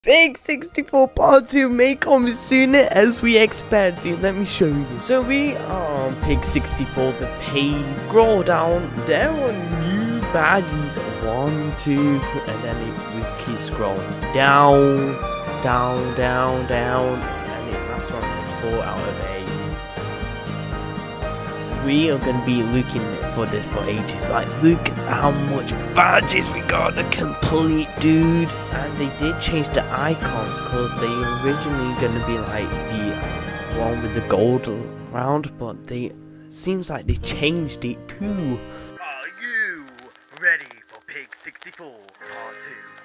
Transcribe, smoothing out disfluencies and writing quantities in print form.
Big 64 Part 2 may come sooner as we expected. Let me show you. So we are on Pig 64, the page. Scroll down. There are new badges. 1, 2, and then we keep scrolling down, down, down, down, and the last one says 4 out of 8. We are gonna be looking for this for ages. Like, look at how much badges we got to complete, dude. And they did change the icons because they originally gonna be like the one with the gold round, but they seems like they changed it too. Are you ready for Pig 64 Part 2?